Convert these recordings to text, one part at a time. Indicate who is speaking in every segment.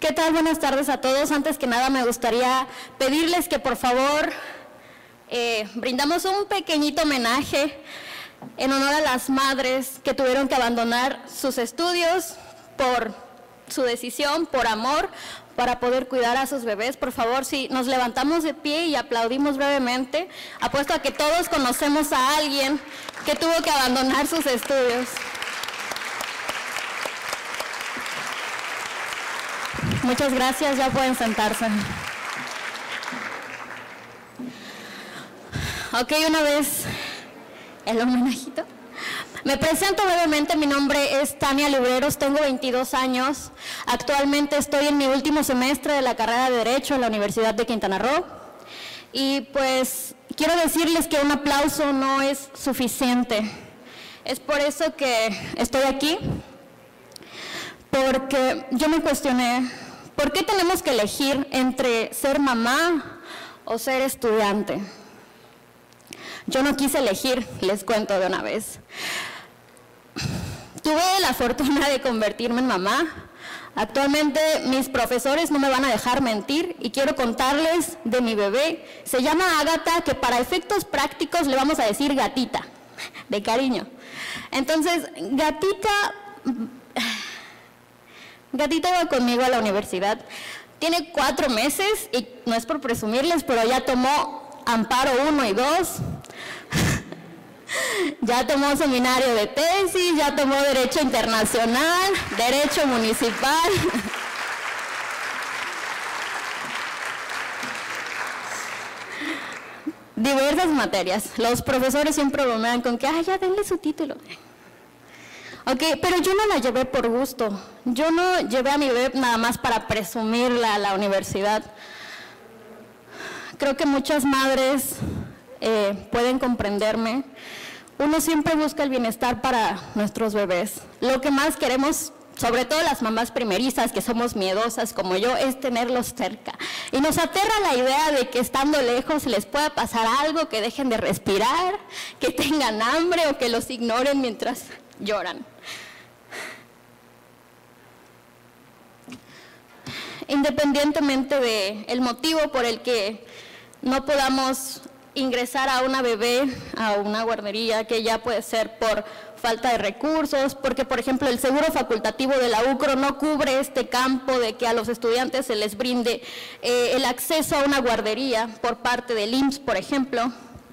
Speaker 1: ¿Qué tal? Buenas tardes a todos. Antes que nada me gustaría pedirles que por favor brindamos un pequeñito homenaje en honor a las madres que tuvieron que abandonar sus estudios por su decisión, por amor, para poder cuidar a sus bebés. Por favor, si nos levantamos de pie y aplaudimos brevemente, apuesto a que todos conocemos a alguien que tuvo que abandonar sus estudios. Muchas gracias, ya pueden sentarse. Ok, una vez el homenajito. Me presento brevemente, mi nombre es Tania Libreros, tengo 22 años. Actualmente estoy en mi último semestre de la carrera de Derecho en la Universidad de Quintana Roo. Y pues quiero decirles que un aplauso no es suficiente. Es por eso que estoy aquí, porque yo me cuestioné, ¿por qué tenemos que elegir entre ser mamá o ser estudiante? Yo no quise elegir, les cuento de una vez. Tuve la fortuna de convertirme en mamá. Actualmente mis profesores no me van a dejar mentir y quiero contarles de mi bebé. Se llama Ágata, que para efectos prácticos le vamos a decir gatita, de cariño. Entonces, Gatita iba conmigo a la universidad. Tiene 4 meses y no es por presumirles, pero ya tomó Amparo 1 y 2. Ya tomó seminario de tesis, ya tomó Derecho Internacional, Derecho Municipal. Diversas materias. Los profesores siempre bromean con que, ya denle su título. Ok, pero yo no la llevé por gusto. Yo no llevé a mi bebé nada más para presumirla a la universidad. Creo que muchas madres pueden comprenderme. Uno siempre busca el bienestar para nuestros bebés. Lo que más queremos, sobre todo las mamás primerizas, que somos miedosas como yo, es tenerlos cerca. Y nos aterra la idea de que estando lejos les pueda pasar algo, que dejen de respirar, que tengan hambre o que los ignoren mientras lloran. Independientemente del motivo por el que no podamos ingresar a una bebé a una guardería, que ya puede ser por falta de recursos, porque por ejemplo el seguro facultativo de la UCRO no cubre este campo de que a los estudiantes se les brinde el acceso a una guardería por parte del IMSS, por ejemplo.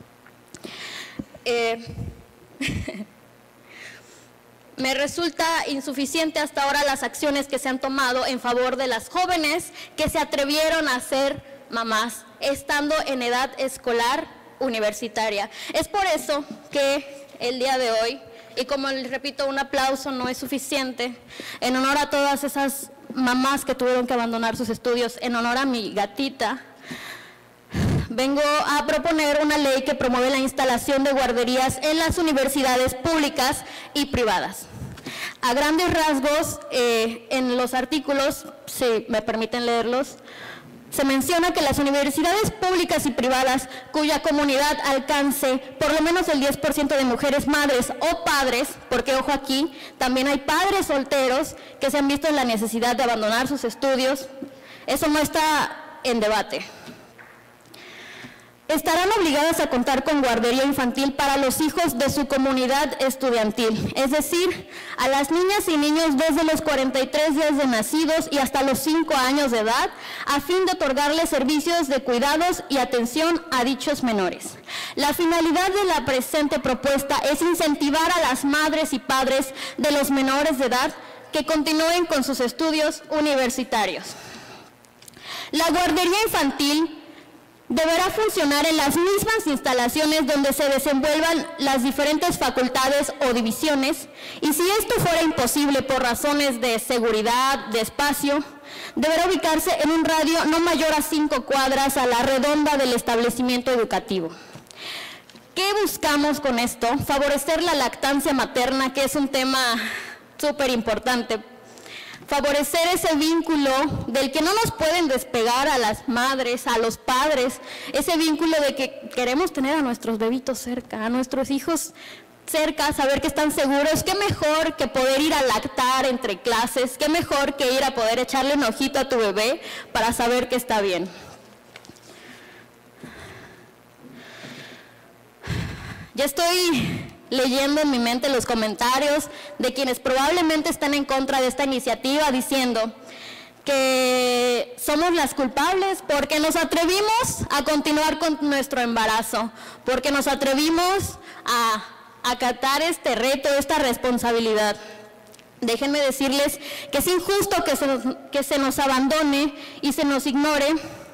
Speaker 1: Me resulta insuficiente hasta ahora las acciones que se han tomado en favor de las jóvenes que se atrevieron a ser mamás, estando en edad escolar universitaria. Es por eso que el día de hoy, y como les repito, un aplauso no es suficiente, en honor a todas esas mamás que tuvieron que abandonar sus estudios, en honor a mi gatita, vengo a proponer una ley que promueve la instalación de guarderías en las universidades públicas y privadas. A grandes rasgos, en los artículos, si me permiten leerlos, se menciona que las universidades públicas y privadas cuya comunidad alcance por lo menos el 10% de mujeres madres o padres, porque ojo aquí, también hay padres solteros que se han visto en la necesidad de abandonar sus estudios, eso no está en debate. Estarán obligadas a contar con guardería infantil para los hijos de su comunidad estudiantil, es decir, a las niñas y niños desde los 43 días de nacidos y hasta los 5 años de edad, a fin de otorgarles servicios de cuidados y atención a dichos menores. La finalidad de la presente propuesta es incentivar a las madres y padres de los menores de edad que continúen con sus estudios universitarios. La guardería infantil deberá funcionar en las mismas instalaciones donde se desenvuelvan las diferentes facultades o divisiones, y si esto fuera imposible por razones de seguridad, de espacio, deberá ubicarse en un radio no mayor a 5 cuadras a la redonda del establecimiento educativo. ¿Qué buscamos con esto? Favorecer la lactancia materna, que es un tema súper importante. Favorecer ese vínculo del que no nos pueden despegar a las madres, a los padres, ese vínculo de que queremos tener a nuestros bebitos cerca, a nuestros hijos cerca, saber que están seguros. Qué mejor que poder ir a lactar entre clases, qué mejor que ir a poder echarle un ojito a tu bebé para saber que está bien. Ya estoy leyendo en mi mente los comentarios de quienes probablemente están en contra de esta iniciativa, diciendo que somos las culpables porque nos atrevimos a continuar con nuestro embarazo, porque nos atrevimos a acatar este reto, esta responsabilidad. Déjenme decirles que es injusto que se nos abandone y se nos ignore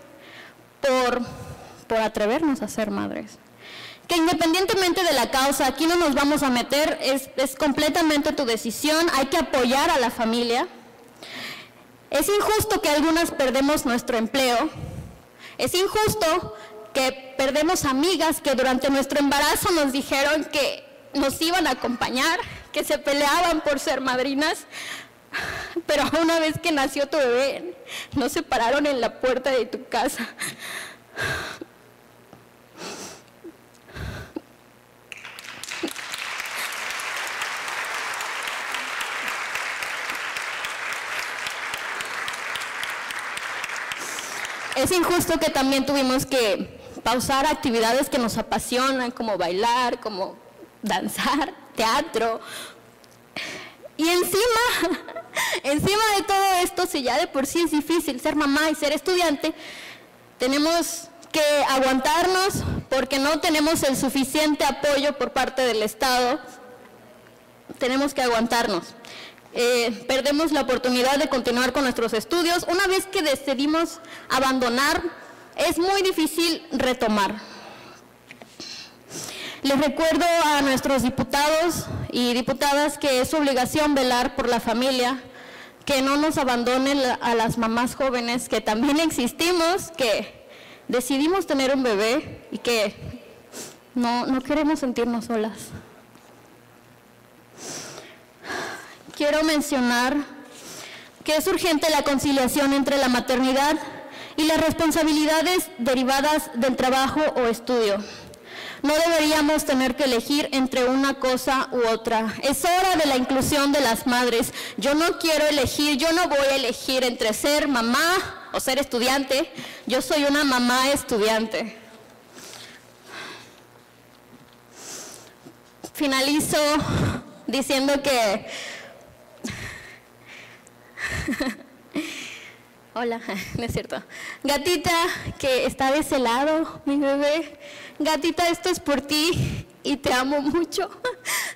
Speaker 1: por atrevernos a ser madres. Que independientemente de la causa, aquí no nos vamos a meter, es completamente tu decisión, hay que apoyar a la familia. Es injusto que algunas perdemos nuestro empleo, es injusto que perdemos amigas que durante nuestro embarazo nos dijeron que nos iban a acompañar, que se peleaban por ser madrinas, pero una vez que nació tu bebé, nos separaron en la puerta de tu casa. Es injusto que también tuvimos que pausar actividades que nos apasionan, como bailar, como danzar, teatro. Y encima de todo esto, si ya de por sí es difícil ser mamá y ser estudiante, tenemos que aguantarnos porque no tenemos el suficiente apoyo por parte del Estado. Tenemos que aguantarnos. Perdemos la oportunidad de continuar con nuestros estudios. Una vez que decidimos abandonar, es muy difícil retomar. Les recuerdo a nuestros diputados y diputadas que es su obligación velar por la familia, que no nos abandonen a las mamás jóvenes, que también existimos, que decidimos tener un bebé y que no queremos sentirnos solas. Quiero mencionar que es urgente la conciliación entre la maternidad y las responsabilidades derivadas del trabajo o estudio. No deberíamos tener que elegir entre una cosa u otra. Es hora de la inclusión de las madres. Yo no quiero elegir, yo no voy a elegir entre ser mamá o ser estudiante. Yo soy una mamá estudiante. Finalizo diciendo que hola, no es cierto. Gatita, que está de ese lado, mi bebé. Gatita, esto es por ti y te amo mucho.